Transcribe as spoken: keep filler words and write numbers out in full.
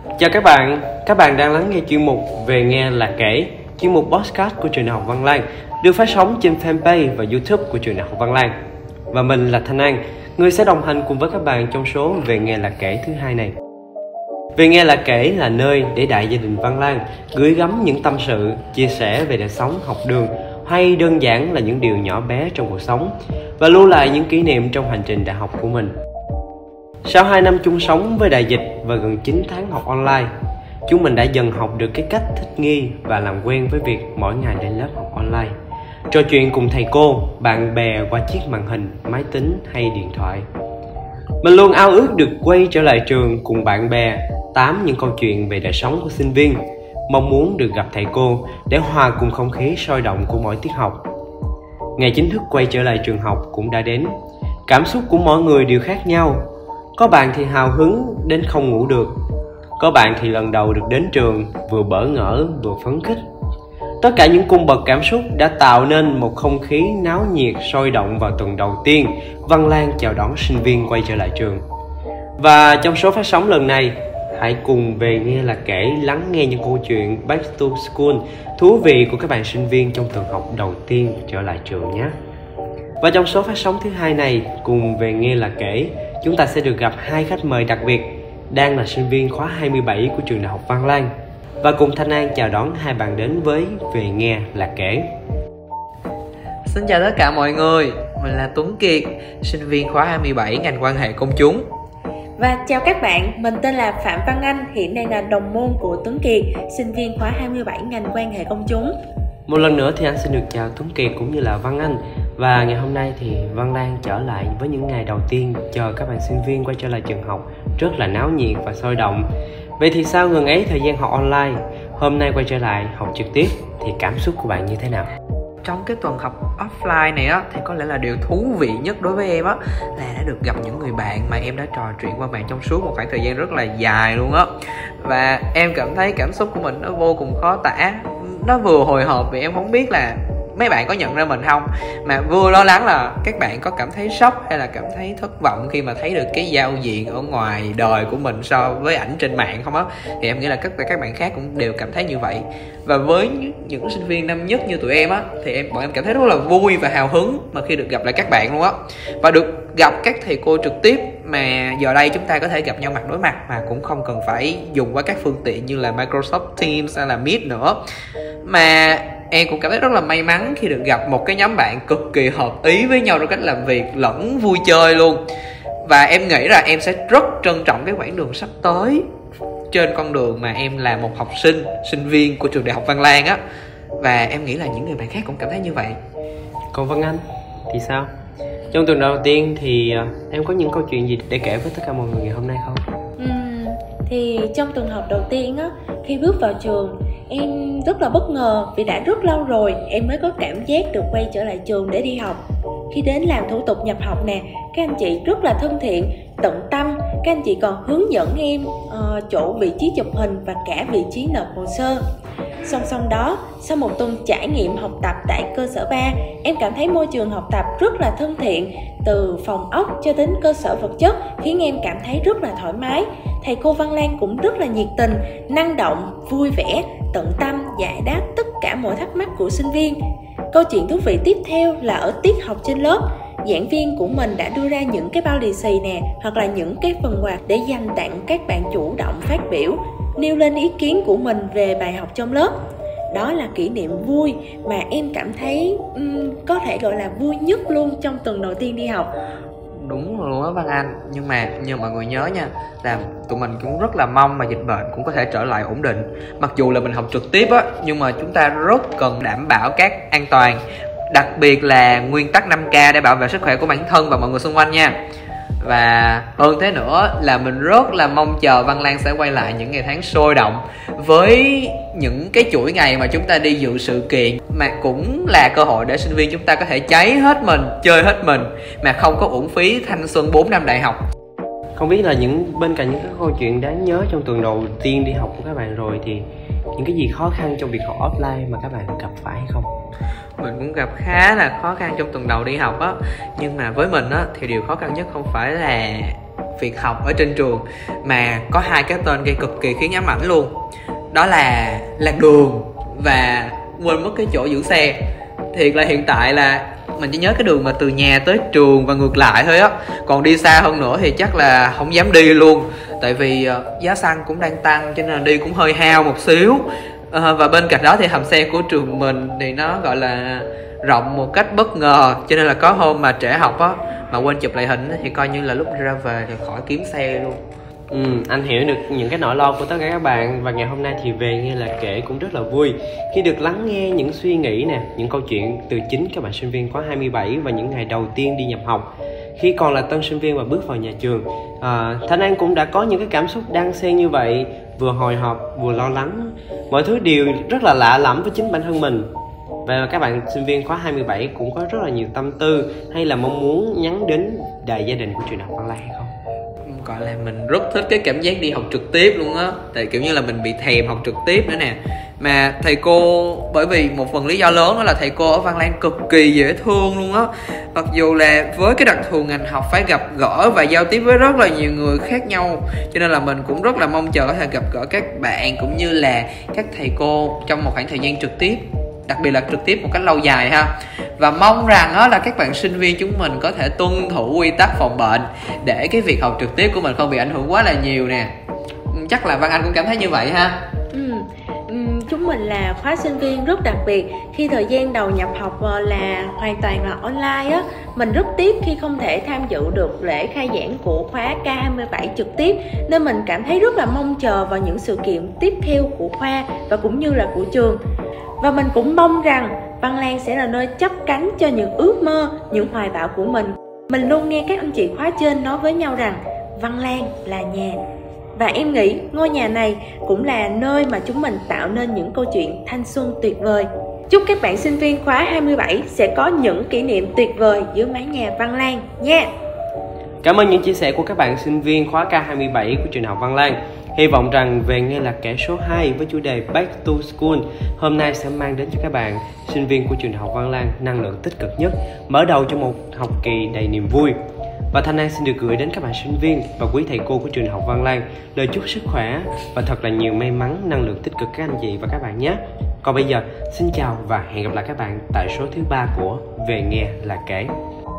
Chào các bạn, các bạn đang lắng nghe chuyên mục Về Nghe Là Kể, chuyên mục podcast của trường đại học Văn Lang, được phát sóng trên fanpage và YouTube của trường đại học Văn Lang. Và mình là Thanh An, người sẽ đồng hành cùng với các bạn trong số Về Nghe Là Kể thứ hai này. Về Nghe Là Kể là nơi để đại gia đình Văn Lang gửi gắm những tâm sự, chia sẻ về đời sống học đường, hay đơn giản là những điều nhỏ bé trong cuộc sống, và lưu lại những kỷ niệm trong hành trình đại học của mình. Sau hai năm chung sống với đại dịch và gần chín tháng học online, chúng mình đã dần học được cái cách thích nghi và làm quen với việc mỗi ngày lên lớp học online, trò chuyện cùng thầy cô, bạn bè qua chiếc màn hình, máy tính hay điện thoại. Mình luôn ao ước được quay trở lại trường cùng bạn bè, tám những câu chuyện về đời sống của sinh viên, mong muốn được gặp thầy cô để hòa cùng không khí sôi động của mỗi tiết học. Ngày chính thức quay trở lại trường học cũng đã đến. Cảm xúc của mỗi người đều khác nhau. Có bạn thì hào hứng đến không ngủ được, có bạn thì lần đầu được đến trường, vừa bỡ ngỡ vừa phấn khích. Tất cả những cung bậc cảm xúc đã tạo nên một không khí náo nhiệt sôi động vào tuần đầu tiên Văn Lang chào đón sinh viên quay trở lại trường. Và trong số phát sóng lần này, hãy cùng Về Nghe Là Kể lắng nghe những câu chuyện Back to School thú vị của các bạn sinh viên trong tuần học đầu tiên trở lại trường nhé. Và trong số phát sóng thứ hai này, cùng Về Nghe Là Kể, chúng ta sẽ được gặp hai khách mời đặc biệt, đang là sinh viên khóa hai mươi bảy của trường đại học Văn Lang, và cùng Thanh An chào đón hai bạn đến với Về Nghe Là Kể. Xin chào tất cả mọi người, mình là Tuấn Kiệt, sinh viên khóa hai mươi bảy ngành quan hệ công chúng. Và chào các bạn, mình tên là Phạm Văn Anh, hiện nay là đồng môn của Tuấn Kiệt, sinh viên khóa hai mươi bảy ngành quan hệ công chúng. Một lần nữa thì anh xin được chào Tuấn Kiệt cũng như là Văn Anh. Và ngày hôm nay thì Văn Lang trở lại với những ngày đầu tiên chờ các bạn sinh viên quay trở lại trường học, rất là náo nhiệt và sôi động. Vậy thì sau ngần ấy thời gian học online, hôm nay quay trở lại học trực tiếp thì cảm xúc của bạn như thế nào? Trong cái tuần học offline này á, thì có lẽ là điều thú vị nhất đối với em á là đã được gặp những người bạn mà em đã trò chuyện qua mạng trong suốt một khoảng thời gian rất là dài luôn á. Và em cảm thấy cảm xúc của mình nó vô cùng khó tả. Nó vừa hồi hộp vì em không biết là mấy bạn có nhận ra mình không, mà vừa lo lắng là các bạn có cảm thấy sốc hay là cảm thấy thất vọng khi mà thấy được cái giao diện ở ngoài đời của mình so với ảnh trên mạng không á. Thì em nghĩ là các các bạn khác cũng đều cảm thấy như vậy. Và với những sinh viên năm nhất như tụi em á, thì em bọn em cảm thấy rất là vui và hào hứng mà khi được gặp lại các bạn luôn á, và được gặp các thầy cô trực tiếp, mà giờ đây chúng ta có thể gặp nhau mặt đối mặt mà cũng không cần phải dùng qua các phương tiện như là Microsoft Teams hay là Meet nữa. Mà em cũng cảm thấy rất là may mắn khi được gặp một cái nhóm bạn cực kỳ hợp ý với nhau trong cách làm việc lẫn vui chơi luôn. Và em nghĩ là em sẽ rất trân trọng cái quãng đường sắp tới trên con đường mà em là một học sinh, sinh viên của trường đại học Văn Lang á. Và em nghĩ là những người bạn khác cũng cảm thấy như vậy. Còn Văn Anh thì sao? Trong tuần đầu tiên thì em có những câu chuyện gì để kể với tất cả mọi người ngày hôm nay không? Uhm, thì trong tuần học đầu tiên á, khi bước vào trường, em rất là bất ngờ vì đã rất lâu rồi em mới có cảm giác được quay trở lại trường để đi học. Khi đến làm thủ tục nhập học nè, các anh chị rất là thân thiện, tận tâm. Các anh chị còn hướng dẫn em uh, chỗ vị trí chụp hình và cả vị trí nộp hồ sơ. Song song đó, sau một tuần trải nghiệm học tập tại cơ sở ba, em cảm thấy môi trường học tập rất là thân thiện, từ phòng ốc cho đến cơ sở vật chất khiến em cảm thấy rất là thoải mái. Thầy cô Văn Lang cũng rất là nhiệt tình, năng động, vui vẻ, tận tâm giải đáp tất cả mọi thắc mắc của sinh viên. Câu chuyện thú vị tiếp theo là ở tiết học trên lớp, giảng viên của mình đã đưa ra những cái bao lì xì nè, hoặc là những cái phần quà để dành tặng các bạn chủ động phát biểu, nêu lên ý kiến của mình về bài học trong lớp. Đó là kỷ niệm vui mà em cảm thấy um, có thể gọi là vui nhất luôn trong tuần đầu tiên đi học. Đúng rồi luôn á Văn Anh. Nhưng mà như mọi người nhớ nha, là tụi mình cũng rất là mong mà dịch bệnh cũng có thể trở lại ổn định. Mặc dù là mình học trực tiếp á, nhưng mà chúng ta rất cần đảm bảo các an toàn, đặc biệt là nguyên tắc năm K để bảo vệ sức khỏe của bản thân và mọi người xung quanh nha. Và hơn thế nữa là mình rất là mong chờ Văn Lang sẽ quay lại những ngày tháng sôi động, với những cái chuỗi ngày mà chúng ta đi dự sự kiện, mà cũng là cơ hội để sinh viên chúng ta có thể cháy hết mình, chơi hết mình mà không có uổng phí thanh xuân bốn năm đại học. Không biết là những bên cạnh những cái câu chuyện đáng nhớ trong tuần đầu tiên đi học của các bạn rồi, thì những cái gì khó khăn trong việc học offline mà các bạn gặp phải hay không? Mình cũng gặp khá là khó khăn trong tuần đầu đi học á. Nhưng mà với mình á, thì điều khó khăn nhất không phải là việc học ở trên trường mà có hai cái tên gây cực kỳ khiến ám ảnh luôn. Đó là lạc đường và quên mất cái chỗ giữ xe. Thiệt là hiện tại là mình chỉ nhớ cái đường mà từ nhà tới trường và ngược lại thôi á. Còn đi xa hơn nữa thì chắc là không dám đi luôn. Tại vì giá xăng cũng đang tăng cho nên là đi cũng hơi hao một xíu. à, Và bên cạnh đó thì hầm xe của trường mình thì nó gọi là rộng một cách bất ngờ, cho nên là có hôm mà trễ học á mà quên chụp lại hình thì coi như là lúc ra về thì khỏi kiếm xe luôn. Ừ, anh hiểu được những cái nỗi lo của tất cả các bạn. Và ngày hôm nay thì về nghe là kể cũng rất là vui khi được lắng nghe những suy nghĩ nè, những câu chuyện từ chính các bạn sinh viên khóa hai mươi bảy và những ngày đầu tiên đi nhập học. Khi còn là tân sinh viên và bước vào nhà trường, à, Thanh An cũng đã có những cái cảm xúc đan xen như vậy, vừa hồi hộp vừa lo lắng. Mọi thứ đều rất là lạ lẫm với chính bản thân mình. Và các bạn sinh viên khóa hai mươi bảy cũng có rất là nhiều tâm tư hay là mong muốn nhắn đến đại gia đình của trường Đại học Văn Lang hay không? Gọi là mình rất thích cái cảm giác đi học trực tiếp luôn á. Tại kiểu như là mình bị thèm học trực tiếp nữa nè. Mà thầy cô, bởi vì một phần lý do lớn đó là thầy cô ở Văn Lang cực kỳ dễ thương luôn á. Mặc dù là với cái đặc thù ngành học phải gặp gỡ và giao tiếp với rất là nhiều người khác nhau, cho nên là mình cũng rất là mong chờ có thể gặp gỡ các bạn cũng như là các thầy cô trong một khoảng thời gian trực tiếp, đặc biệt là trực tiếp một cách lâu dài ha. Và mong rằng đó là các bạn sinh viên chúng mình có thể tuân thủ quy tắc phòng bệnh để cái việc học trực tiếp của mình không bị ảnh hưởng quá là nhiều nè. Chắc là Văn Anh cũng cảm thấy như vậy ha. Ừ, chúng mình là khóa sinh viên rất đặc biệt. Khi thời gian đầu nhập học là hoàn toàn là online á, mình rất tiếc khi không thể tham dự được lễ khai giảng của khóa K hai mươi bảy trực tiếp, nên mình cảm thấy rất là mong chờ vào những sự kiện tiếp theo của khoa và cũng như là của trường. Và mình cũng mong rằng Văn Lang sẽ là nơi chắp cánh cho những ước mơ, những hoài bão của mình. Mình luôn nghe các anh chị khóa trên nói với nhau rằng Văn Lang là nhà. Và em nghĩ ngôi nhà này cũng là nơi mà chúng mình tạo nên những câu chuyện thanh xuân tuyệt vời. Chúc các bạn sinh viên khóa hai mươi bảy sẽ có những kỷ niệm tuyệt vời dưới mái nhà Văn Lang nha. Cảm ơn những chia sẻ của các bạn sinh viên khóa K hai mươi bảy của trường Đại học Văn Lang. Hy vọng rằng về nghe là kể số hai với chủ đề Back to School hôm nay sẽ mang đến cho các bạn sinh viên của trường Đại học Văn Lang năng lượng tích cực nhất, mở đầu cho một học kỳ đầy niềm vui. Và Thanh An xin được gửi đến các bạn sinh viên và quý thầy cô của trường Đại học Văn Lang lời chúc sức khỏe và thật là nhiều may mắn, năng lượng tích cực các anh chị và các bạn nhé. Còn bây giờ, xin chào và hẹn gặp lại các bạn tại số thứ ba của Về nghe là kể.